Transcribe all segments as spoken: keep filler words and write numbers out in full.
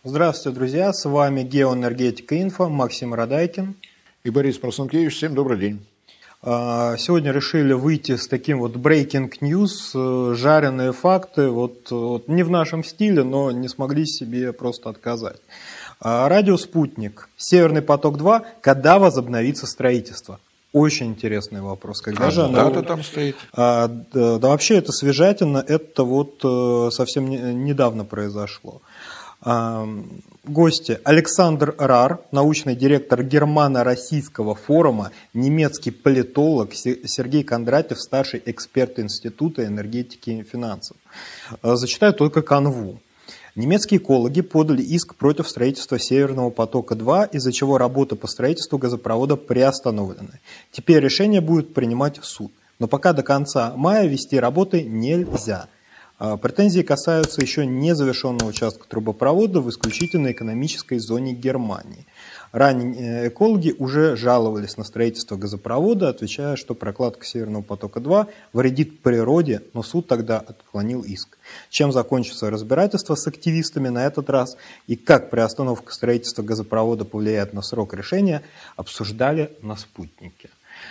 Здравствуйте, друзья! С вами Геоэнергетика Инфо, Максим Радайкин. И Борис Марсанкевич. Всем добрый день. Сегодня решили выйти с таким вот breaking news, жареные факты, вот, вот не в нашем стиле, но не смогли себе просто отказать. Радио «Спутник», «Северный поток-два», когда возобновится строительство? Очень интересный вопрос. Когда а же дата оно... там стоит? А, да, да, вообще это свежатина, это вот совсем недавно произошло. А, гости: Александр Рар, научный директор Германо-Российского форума, немецкий политолог, Сергей Кондратьев, старший эксперт Института энергетики и финансов. А, зачитаю только канву. Немецкие экологи подали иск против строительства Северного потока-два, из-за чего работы по строительству газопровода приостановлены. Теперь решение будет принимать суд. Но пока до конца мая вести работы нельзя. Претензии касаются еще незавершенного участка трубопровода в исключительно экономической зоне Германии. Ранее экологи уже жаловались на строительство газопровода, отвечая, что прокладка Северного потока-два вредит природе, но суд тогда отклонил иск. Чем закончится разбирательство с активистами на этот раз и как приостановка строительства газопровода повлияет на срок решения, обсуждали на «Спутнике».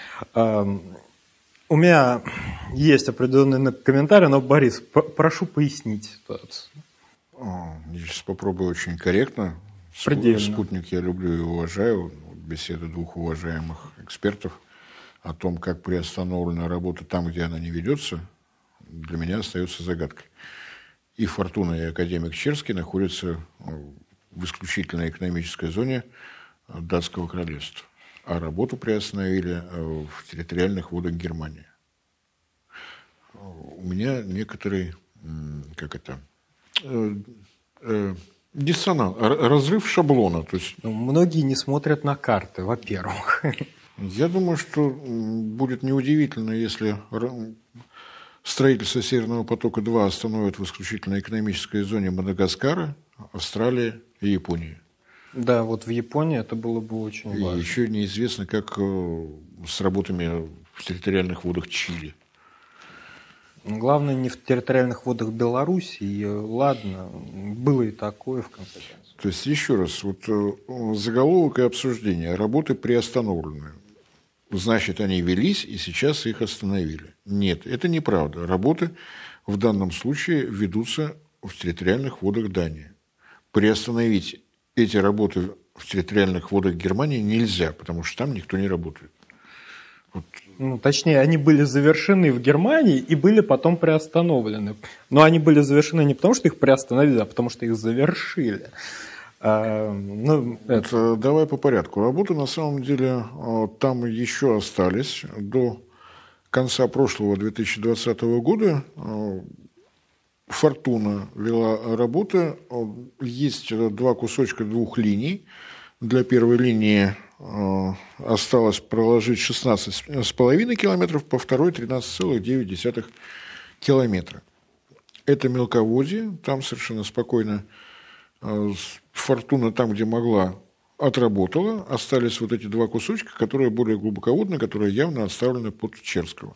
У меня есть определенные комментарии, но, Борис, прошу пояснить ситуацию. Я сейчас попробую очень корректно. Предельно. «Спутник» я люблю и уважаю. Беседы двух уважаемых экспертов о том, как приостановлена работа там, где она не ведется, для меня остается загадкой. И «Фортуна», и академик Черский находятся в исключительной экономической зоне Датского королевства, а работу приостановили в территориальных водах Германии. У меня некоторый, как это, э, э, диссонанс, разрыв шаблона. То есть, ну, многие не смотрят на карты, во-первых. Я думаю, что будет неудивительно, если строительство Северного потока-два остановят в исключительно экономической зоне Мадагаскара, Австралии и Японии. Да, вот в Японии это было бы очень важно. И еще неизвестно, как с работами в территориальных водах Чили. Главное, не в территориальных водах Белоруссии. Ладно, было и такое, в конце концов. То есть, еще раз, вот заголовок и обсуждение. Работы приостановлены. Значит, они велись, и сейчас их остановили. Нет, это неправда. Работы в данном случае ведутся в территориальных водах Дании. Приостановить эти работы в территориальных водах Германии нельзя, потому что там никто не работает. Вот. Ну, точнее, они были завершены в Германии и были потом приостановлены. Но они были завершены не потому, что их приостановили, а потому, что их завершили. А, ну, это... Давай по порядку. Работы на самом деле там еще остались. До конца прошлого две тысячи двадцатого года «Фортуна» вела работы. Есть два кусочка двух линий. Для первой линии осталось проложить шестнадцать с половиной километров, по второй тринадцать целых девять десятых километра. Это мелководье, там совершенно спокойно «Фортуна» там, где могла, отработала. Остались вот эти два кусочка, которые более глубоководные, которые явно отставлены под Черского.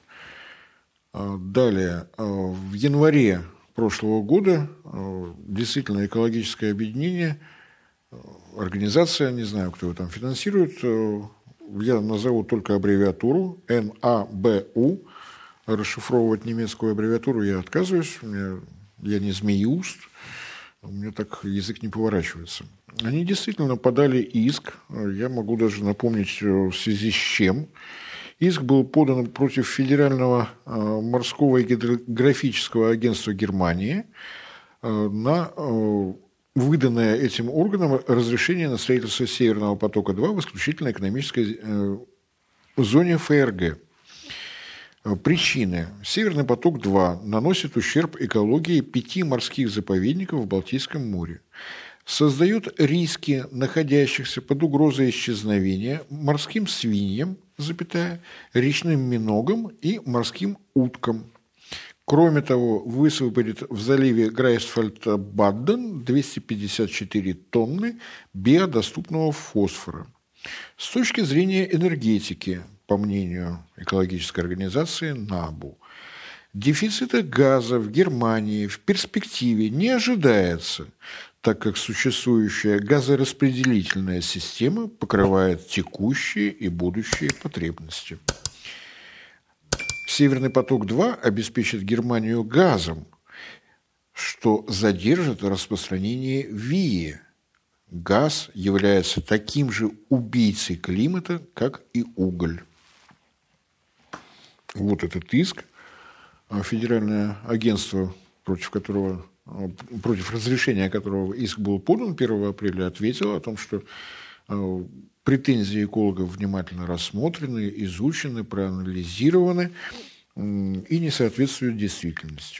Далее, в январе прошлого года действительно экологическое объединение, организация, не знаю, кто его там финансирует, я назову только аббревиатуру эн а бэ у. Расшифровывать немецкую аббревиатуру я отказываюсь, я не змееуст, у меня так язык не поворачивается. Они действительно подали иск, я могу даже напомнить, в связи с чем. Иск был подан против Федерального морского и гидрографического агентства Германии на выданное этим органом разрешение на строительство Северного потока-два в исключительно экономической зоне эф эр гэ. Причины. Северный поток-два наносит ущерб экологии пяти морских заповедников в Балтийском море. Создает риски находящихся под угрозой исчезновения морским свиньям, запятая, речным миногам и морским уткам. Кроме того, высвободит в заливе Грейсфальд-Бадден двести пятьдесят четыре тонны биодоступного фосфора. С точки зрения энергетики, по мнению экологической организации НАБУ, дефицита газа в Германии в перспективе не ожидается, так как существующая газораспределительная система покрывает текущие и будущие потребности. Северный поток-два обеспечит Германию газом, что задержит распространение ВИИ. Газ является таким же убийцей климата, как и уголь. Вот этот иск. Федеральное агентство, против которого, против разрешения которого иск был подан первого апреля, ответило о том, что претензии экологов внимательно рассмотрены, изучены, проанализированы и не соответствуют действительности.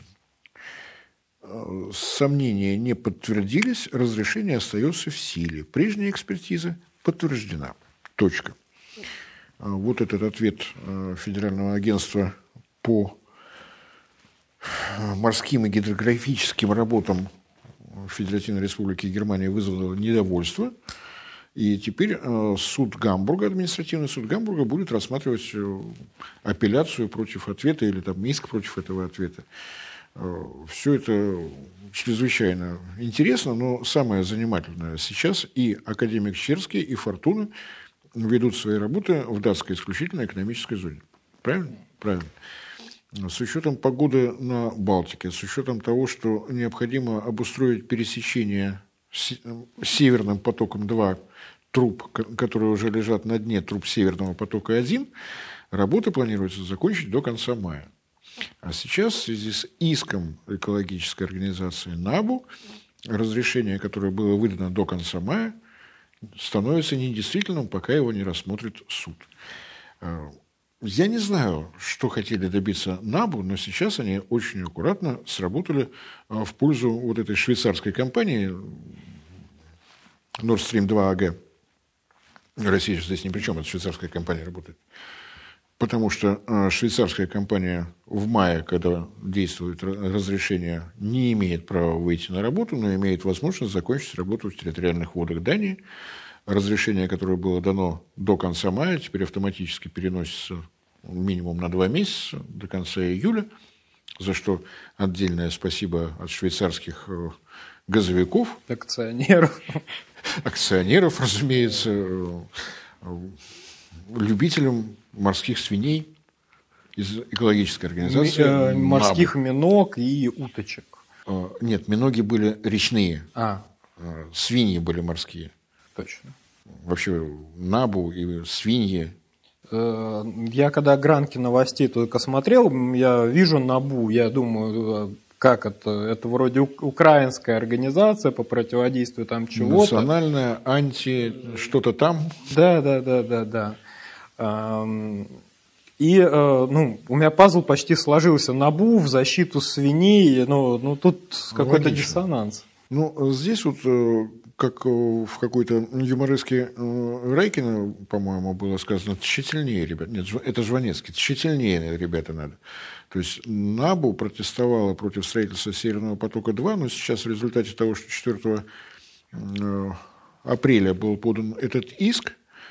Сомнения не подтвердились, разрешение остается в силе. Прежняя экспертиза подтверждена. Точка. Вот этот ответ Федерального агентства по морским и гидрографическим работам Федеративной Республики Германия вызвало недовольство. И теперь суд Гамбурга, административный суд Гамбурга, будет рассматривать апелляцию против ответа или там иск против этого ответа. Все это чрезвычайно интересно, но самое занимательное сейчас и академик Черский, и Фортуна ведут свои работы в датской исключительной экономической зоне. Правильно? Правильно. С учетом погоды на Балтике, с учетом того, что необходимо обустроить пересечение с Северным потоком-два труб, которые уже лежат на дне труб Северного потока-один, работы планируется закончить до конца мая. А сейчас в связи с иском экологической организации НАБУ разрешение, которое было выдано до конца мая, становится недействительным, пока его не рассмотрит суд. Я не знаю, что хотели добиться НАБУ, но сейчас они очень аккуратно сработали в пользу вот этой швейцарской компании Nord Stream два эй джи. Россия здесь ни при чем, это швейцарская компания работает. Потому что швейцарская компания в мае, когда действует разрешение, не имеет права выйти на работу, но имеет возможность закончить работу в территориальных водах Дании. Разрешение, которое было дано до конца мая, теперь автоматически переносится минимум на два месяца, до конца июля, за что отдельное спасибо от швейцарских газовиков. Акционеров. Акционеров, разумеется, любителям морских свиней из экологической организации. Морских миног и уточек. Нет, миноги были речные. А. Свиньи были морские. Точно. Вообще НАБУ и свиньи. Я когда гранки новостей только смотрел, я вижу НАБУ, я думаю, как это? Это вроде украинская организация по противодействию там чего-то. Национальная, анти, что-то там. Да, да, да, да, да. И ну, у меня пазл почти сложился. НАБУ в защиту свиней, ну, ну тут какой-то диссонанс. Ну, здесь вот, как в какой-то юмореске Райкина, по-моему, было сказано, тщательнее, ребята. Нет, это Жванецкий, тщательнее, ребята, надо. То есть НАБУ протестовала против строительства Северного потока-два, но сейчас в результате того, что четвёртого апреля был подан этот иск,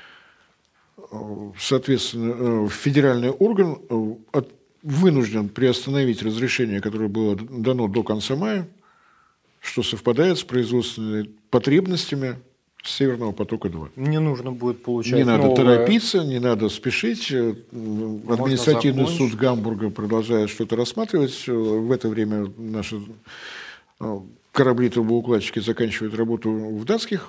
соответственно, федеральный орган вынужден приостановить разрешение, которое было дано до конца мая, что совпадает с производственными потребностями Северного потока-два. Не нужно будет получать Не надо новое... торопиться, не надо спешить. Административный суд Гамбурга продолжает что-то рассматривать. В это время наши корабли-трубоукладчики заканчивают работу в датских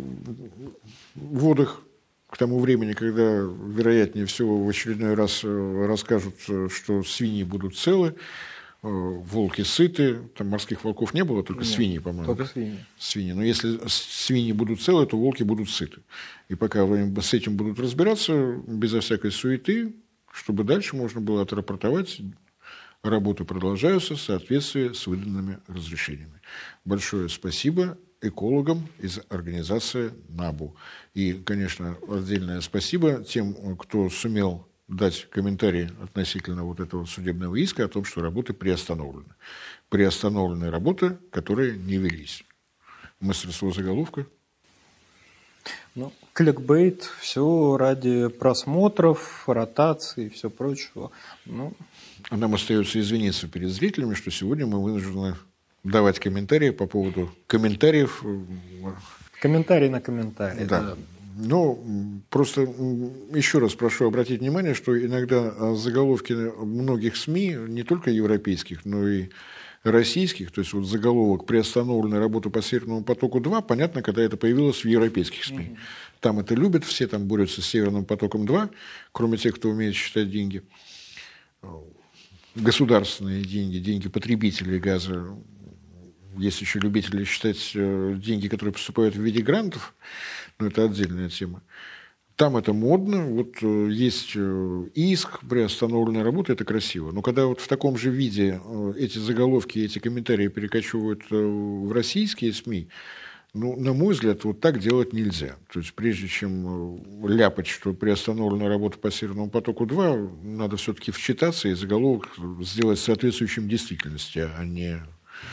водах. К тому времени, когда, вероятнее всего, в очередной раз расскажут, что свиньи будут целы, волки сыты, там морских волков не было, только Нет, свиньи, по-моему. Только свиньи. Свиньи. Но если свиньи будут целы, то волки будут сыты. И пока вы с этим будут разбираться, безо всякой суеты, чтобы дальше можно было отрапортовать, работы продолжаются в соответствии с выданными разрешениями. Большое спасибо экологам из организации НАБУ. И, конечно, отдельное спасибо тем, кто сумел дать комментарий относительно вот этого судебного иска о том, что работы приостановлены. Приостановлены работы, которые не велись. Мастерство заголовка. Ну, кликбейт, все ради просмотров, ротации и все прочего. Ну. А нам остается извиниться перед зрителями, что сегодня мы вынуждены давать комментарии по поводу комментариев. Комментарий на комментарий. Да. Да. Ну, просто еще раз прошу обратить внимание, что иногда заголовки многих СМИ, не только европейских, но и российских, то есть вот заголовок «Приостановлена работа по Северному потоку-два», понятно, когда это появилось в европейских СМИ. Mm-hmm. Там это любят, все там борются с Северным потоком-два, кроме тех, кто умеет считать деньги. Государственные деньги, деньги потребителей газа. Есть еще любители считать деньги, которые поступают в виде грантов, но это отдельная тема. Там это модно, вот есть иск, приостановленная работа, это красиво. Но когда вот в таком же виде эти заголовки, эти комментарии перекочевывают в российские СМИ, ну, на мой взгляд, вот так делать нельзя. То есть прежде чем ляпать, что приостановлена работа по Северному потоку-два, надо все-таки вчитаться и заголовок сделать соответствующим действительности, а не...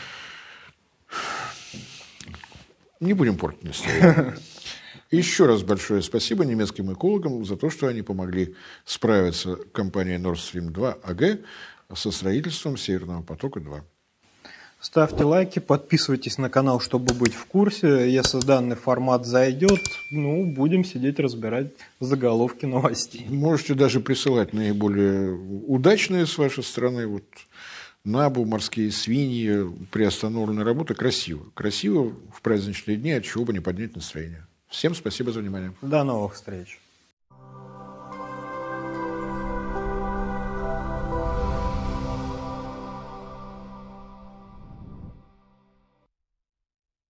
Не будем портить настроение. Еще раз большое спасибо немецким экологам за то, что они помогли справиться компании Nord Stream два эй джи со строительством Северного потока-два. Ставьте лайки, подписывайтесь на канал, чтобы быть в курсе. Если данный формат зайдет, ну, будем сидеть разбирать заголовки новостей. Можете даже присылать наиболее удачные с вашей стороны. Вот НАБУ, морские свиньи, приостановленная работа. Красиво. Красиво в праздничные дни, от чего бы не поднять настроение. Всем спасибо за внимание. До новых встреч.